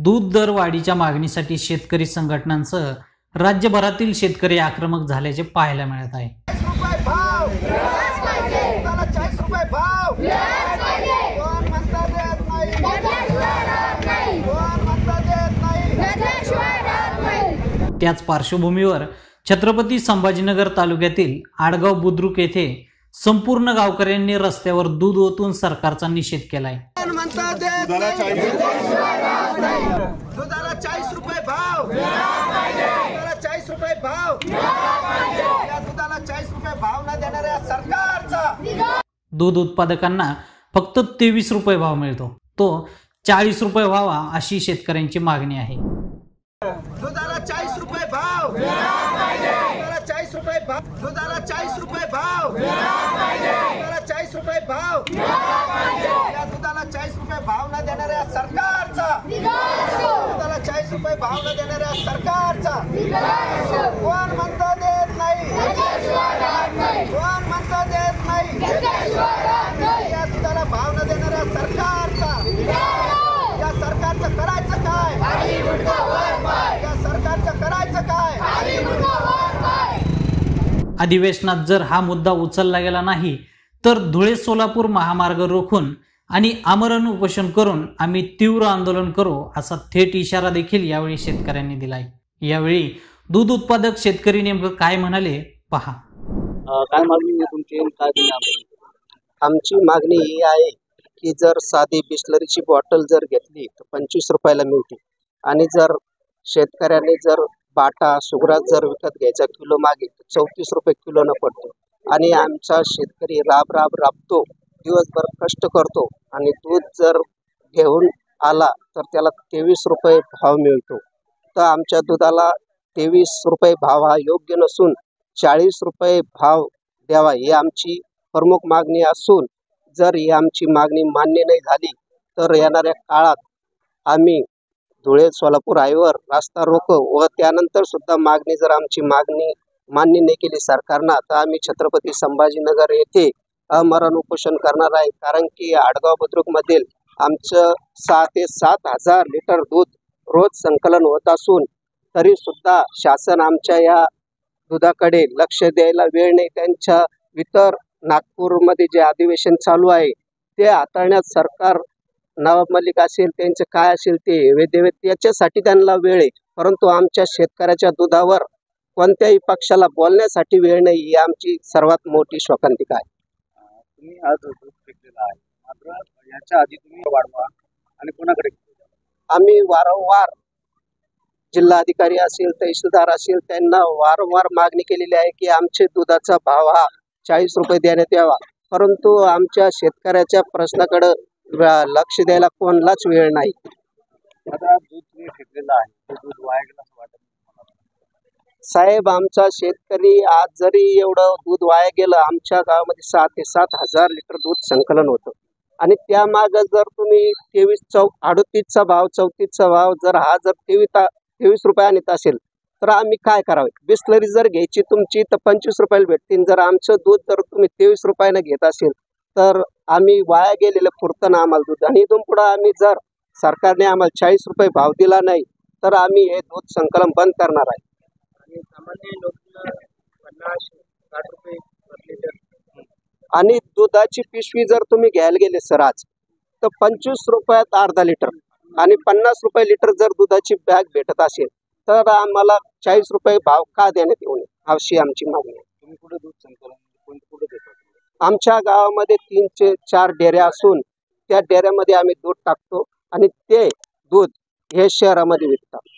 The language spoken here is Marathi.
दूध दर वाढीच्या मागणीसाठी शेतकरी संघटनांसह राज्यभरातील शेतकरी आक्रमक झाल्याचे पाहायला मिळत आहे। त्याच पार्श्वभूमीवर छत्रपती संभाजीनगर तालुक्यातील आडगाव बुद्रुक येथे संपूर्ण गावकऱ्यांनी रस्त्यावर दूध ओतून सरकारचा निषेध केलाय। दुधाला 40 रुपये भाव, दुधाला 40 रुपये भाव, या दुधाला 40 रुपये भाव न देणाऱ्या सरकारचा दूध उत्पादकांना फक्त 23 रुपये भाव मिळतो, तो 40 रुपये व्हावा अशी शेतकऱ्यांची मागणी आहे। दुधाला 40 रुपये भाव, दुधाला 40 रुपये भाव, दुधाला 40 रुपये भाव, दुधाला 40 रुपये भाव, या दुधाला 40 रुपये भाव न देणाऱ्या सरकारचा, दुधाला 40 रुपये भाव न देणाऱ्या सरकारचा कोण म्हणतो देत नाही, कोण म्हणतो देत नाही, या दुधाला भाव न देणाऱ्या सरकारचा, या सरकारचं करायचं काय, या सरकारचं करायचं काय। अधिवेशनात जर हा मुद्दा उचलला गेला नाही तर धुळे सोलापूर महामार्ग रोखून आणि आमरण उपोषण करून आम्ही तीव्र आंदोलन करू असा थेट इशारा देखील यावेळी शेतकऱ्यांनी दिलाय। यावेळी दूध उत्पादक शेतकरी नेमकं काय म्हणाले पहा। काय मागणी आहे तुमची, काय दिली? आमची मागणी ही आहे की जर साधी बिस्लरीची बॉटल जर घेतली तर 25 रुपयाला मिळते आणि जर शेतकऱ्याने जर बाटा सुगरात जर विकत घ्यायचा किलो मागे 34 रुपये किलोनं पडतो आणि आमचा शेतकरी राबतो, दिवसभर कष्ट करतो आणि दूध जर घेऊन आला तर त्याला 23 रुपये भाव मिळतो। तर आमच्या दुधाला 23 रुपये भाव हा योग्य नसून 40 रुपये भाव द्यावा ही आमची प्रमुख मागणी असून जर ही आमची मागणी मान्य नाही झाली तर येणाऱ्या काळात आम्ही धुळे सोलापूर हायवेवर रास्ता रोको व त्यानंतर सुद्धा मागणी जर आमची मागणी मान्य नाही केली सरकारनं तर आम्ही छत्रपती संभाजीनगर येथे आमरण उपोषण करणार आहे। कारण की आडगाव बुद्रुकमधील आमचं 6 ते 7 हजार लिटर दूध रोज संकलन होत असून तरी सुद्धा शासन आमच्या या दुधाकडे लक्ष द्यायला वेळ नाही। त्यांच्या इतर नागपूरमध्ये जे अधिवेशन चालू आहे ते हाताळण्यात सरकार नवाब मलिक असेल त्यांचं काय असेल ते त्याच्यासाठी त्यांना वेळ आहे, परंतु आमच्या शेतकऱ्याच्या दुधावर कोणत्याही पक्षाला बोलण्यासाठी वेळ नाही ही आमची सर्वात मोठी शोकांतिका आहे। तुम्ही आज दूध विकलेला आहे, मात्र याच्या आधी तुम्ही वाढवा आणि कोणाकडे? आम्ही वारंवार जिल्हाधिकारी असेल तहसीलदार असेल त्यांना वारंवार मागणी केलेली आहे की आमचे दुधाचा भाव हा 40 रुपये देण्यात यावा, परंतु आमच्या शेतकऱ्याच्या प्रश्नाकडे लक्ष द्यायला कोणालाच वेळ नाही। आता दूध तुम्ही घेतलेलं आहे, दूध वाया गेलं असं वाटत साहेब, आमचा शेतकरी आज जरी एवढं दूध वाया गेलं, आमच्या गावामध्ये 6 ते 7 हजार लिटर दूध संकलन होतं आणि त्यामागं जर तुम्ही 38चा भाव 34चा भाव जर हा जर 23 रुपये आणत असेल तर आम्ही काय करावे? बिस्लरी जर घ्यायची तुमची तर 25 रुपयाला भेटतील, जर आमचं दूध जर तुम्ही 23 रुपयानं घेत असेल तर आम्ही वाया गेलेलं पुरतं ना आम्हाला दूध, आणि इथून पुढं आम्ही जर सरकारने आम्हाला 40 रुपये भाव दिला नाही तर आम्ही हे दूध संकलन बंद करणार आहे। आणि सामान्य लोकांना 50-60 रुपये प्रति लिटर आणि दुधाची पिशवी जर तुम्ही घ्यायला गेले सर आज तर 25 रुपयात अर्धा लिटर आणि 50 रुपये लिटर जर दुधाची बॅग भेटत असेल तर आम्हाला 40 रुपये भाव का देण्यात येऊ नये अशी आमची मागणी आहे। तुम्ही कुठे दूध संकलन कुठे देता? आमच्या गावामध्ये 3 ते 4 डेऱ्या असून त्या डेऱ्यामध्ये आम्ही दूध टाकतो आणि ते दूध हे शहरामध्ये विकतात।